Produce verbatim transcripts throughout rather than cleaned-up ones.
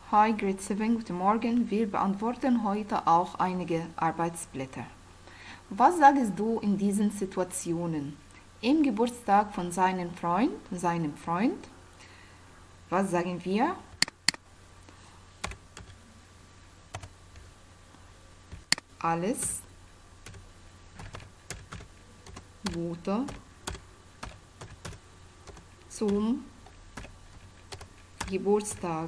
Hi, Grade sieben, guten Morgen. Wir beantworten heute auch einige Arbeitsblätter. Was sagst du in diesen Situationen? Im Geburtstag von seinem Freund, seinem Freund. Was sagen wir? Alles Gute zum Geburtstag.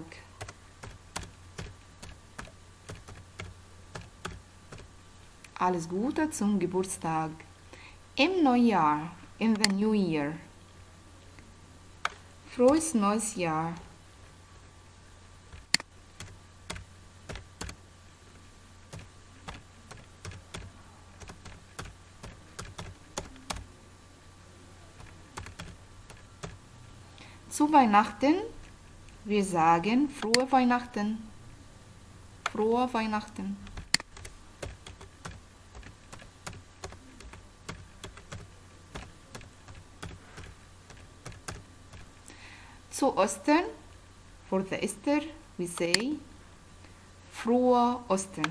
Alles Gute zum Geburtstag. Im Neujahr, in the New Year. Frohes neues Jahr. Zu Weihnachten, wir sagen frohe Weihnachten. Frohe Weihnachten. Zu Ostern, for the Easter, we say frohe Ostern.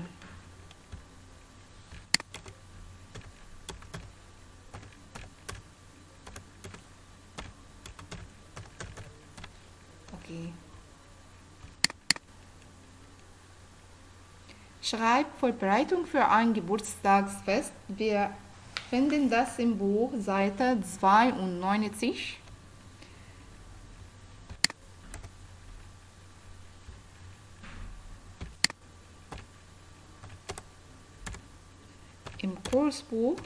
Okay. Schreib Vorbereitung für ein Geburtstagsfest. Wir finden das im Buch Seite zweiundneunzig. Im Kursbuch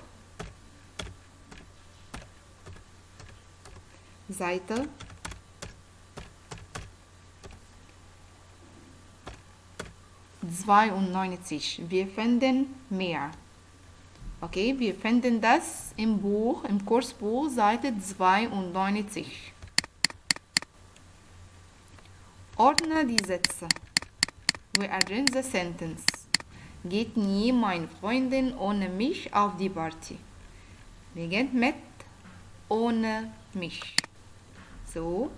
Seite zweiundneunzig. Wir finden mehr. Okay, wir finden das im Buch, im Kursbuch Seite zweiundneunzig. Ordne die Sätze. Rearrange the sentence. Geht nie meine Freundin ohne mich auf die Party. Beginnt mit ohne mich. So.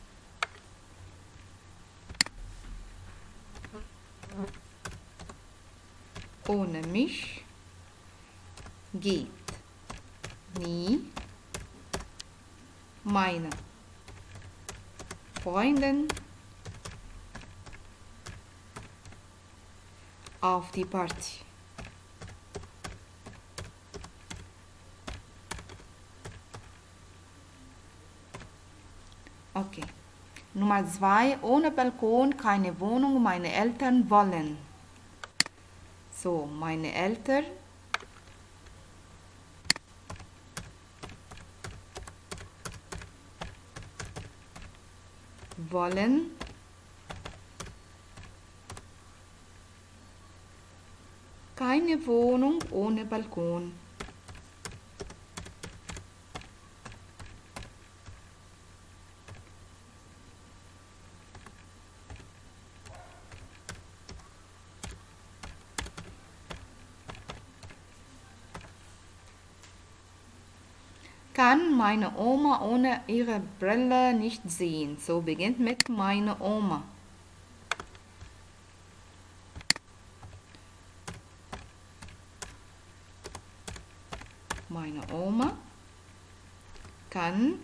Ohne mich geht nie meine Freundin auf die Party. Okay. Nummer zwei. Ohne Balkon keine Wohnung. Meine Eltern wollen. So, meine Eltern wollen keine Wohnung ohne Balkon. Kann meine Oma ohne ihre Brille nicht sehen. So beginnt mit meine Oma. Meine Oma kann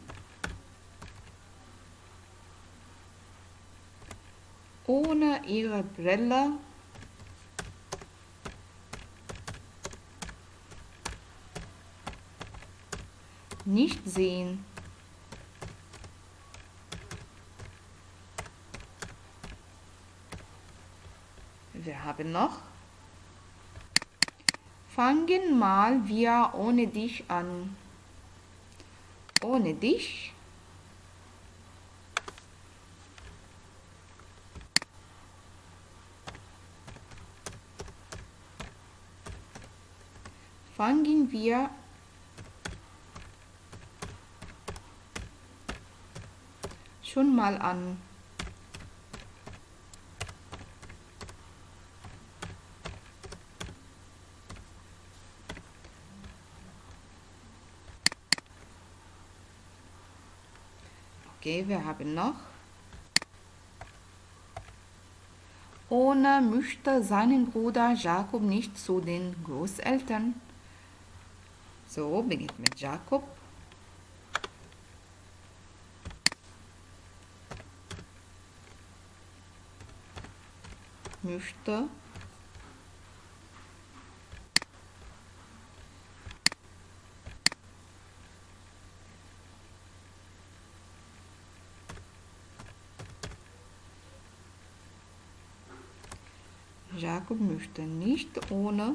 ohne ihre Brille nicht sehen. Wir haben noch. Fangen mal wir ohne dich an. Ohne dich fangen wir schon mal an. Okay, wir haben noch. ohne möchte seinen Bruder Jakob nicht zu den Großeltern. So, beginnt mit Jakob. Möchte Jakob möchte nicht ohne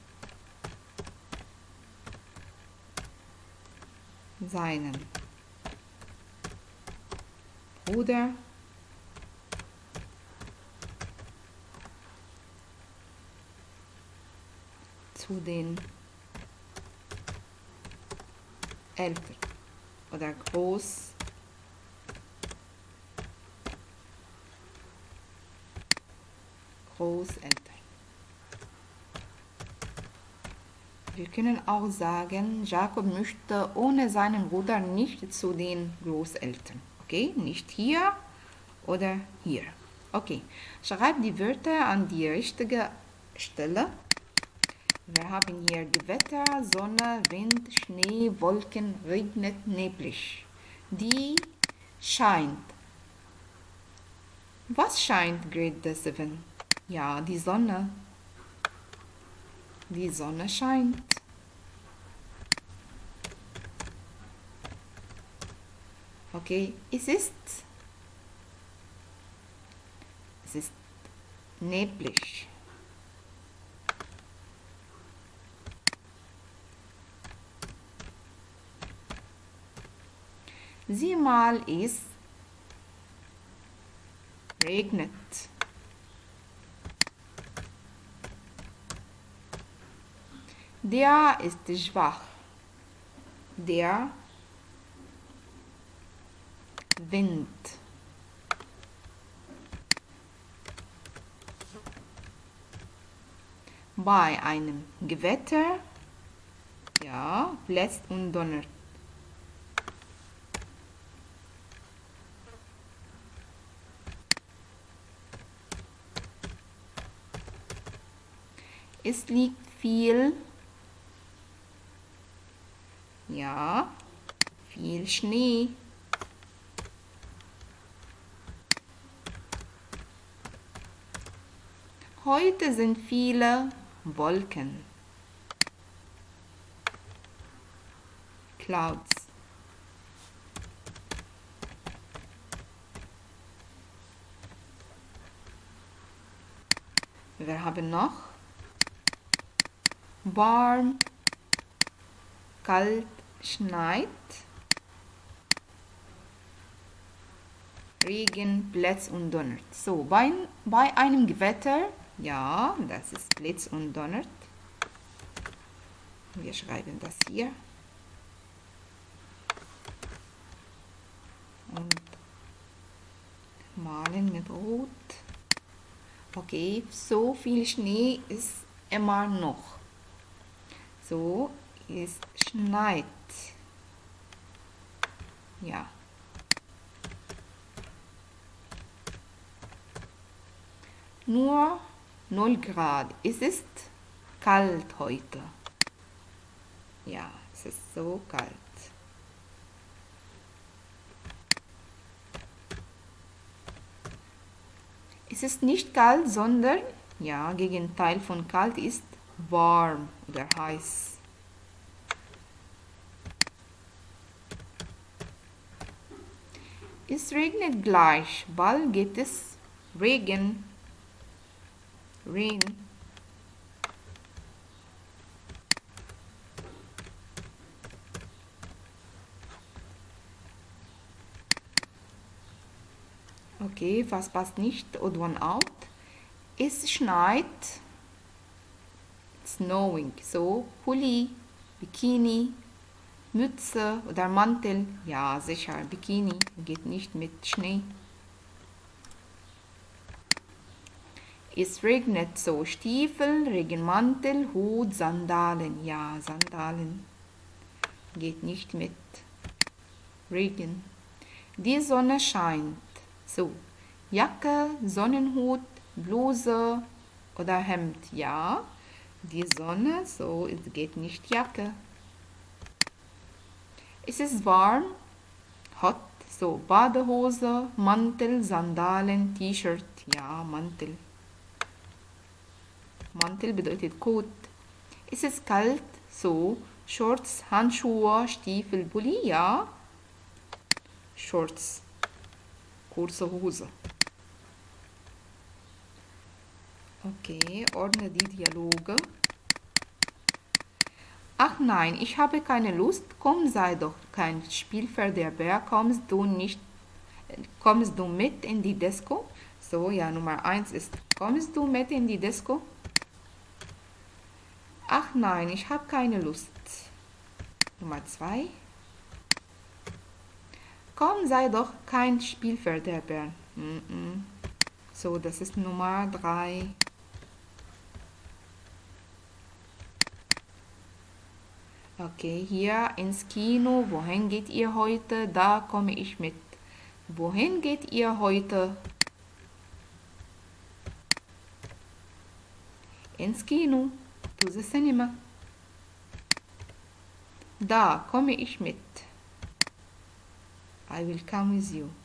seinen Bruder zu den Eltern oder Groß Großeltern. Wir können auch sagen, Jakob möchte ohne seinen Bruder nicht zu den Großeltern. Okay, nicht hier oder hier. Okay, schreib die Wörter an die richtige Stelle. Wir haben hier Gewitter, Sonne, Wind, Schnee, Wolken, regnet, neblig. Die scheint. Was scheint, Grade sieben? Ja, die Sonne. Die Sonne scheint. Okay, es ist. Es ist neblig. Sieh mal, es regnet. Der ist schwach. Der Wind. Bei einem Gewitter, ja, bläst und donnert. Es liegt viel, ja, viel Schnee. Heute sind viele Wolken. Clouds. Wir haben noch warm, kalt, schneit, Regen, Blitz und donnert. So, bei, bei einem Gewitter, ja, das ist Blitz und donnert. Wir schreiben das hier. Und malen mit Rot. Okay, so viel Schnee ist immer noch. So, es schneit. Ja. Nur null Grad. Es ist kalt heute. Ja, es ist so kalt. Es ist nicht kalt, sondern, ja, Gegenteil von kalt ist warm oder heiß. Es regnet gleich, bald gibt es Regen. Rain. Okay, was passt nicht? Odd one out. Es schneit. Snowing. So, Pulli, Bikini, Mütze oder Mantel. Ja, sicher, Bikini geht nicht mit Schnee. Es regnet, so Stiefel, Regenmantel, Hut, Sandalen. Ja, Sandalen geht nicht mit Regen. Die Sonne scheint. So, Jacke, Sonnenhut, Bluse oder Hemd. Ja, die Sonne, so es geht nicht Jacke. Es ist warm, hot, so Badehose, Mantel, Sandalen, T-Shirt. Ja, Mantel. Mantel bedeutet Coat. Es ist kalt, so Shorts, Handschuhe, Stiefel, Pulli. Ja, Shorts, kurze Hose. Okay, ordne die Dialoge. Ach nein, ich habe keine Lust. Komm, sei doch kein Spielverderber. Kommst du nicht, kommst du mit in die Disco? So, ja, Nummer eins ist, kommst du mit in die Disco? Ach nein, ich habe keine Lust. Nummer zwei. Komm, sei doch kein Spielverderber. Mm-mm. So, das ist Nummer drei. Okay, hier ins Kino. Wohin geht ihr heute? Da komme ich mit. Wohin geht ihr heute? Ins Kino. To the cinema. Da komme ich mit. I will come with you.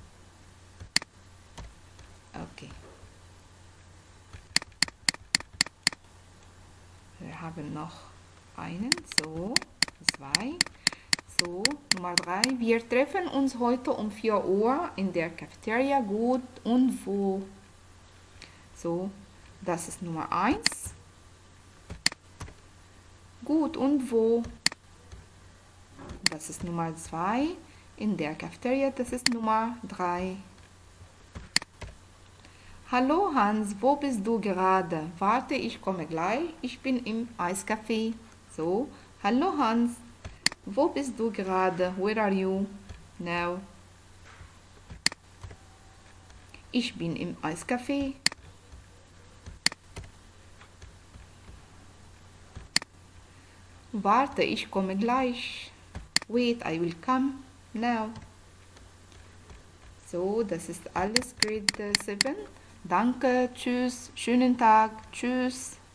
Okay. Wir haben noch einen. So. Zwei. So, Nummer drei. Wir treffen uns heute um vier Uhr in der Cafeteria. Gut, und wo? So, das ist Nummer eins. Gut, und wo? Das ist Nummer zwei. In der Cafeteria, das ist Nummer drei. Hallo Hans, wo bist du gerade? Warte, ich komme gleich. Ich bin im Eiscafé. So. Hallo Hans, wo bist du gerade? Where are you now? Ich bin im Eiscafé. Warte, ich komme gleich. Wait, I will come now. So, das ist alles Grade sieben. Danke, tschüss, schönen Tag, tschüss.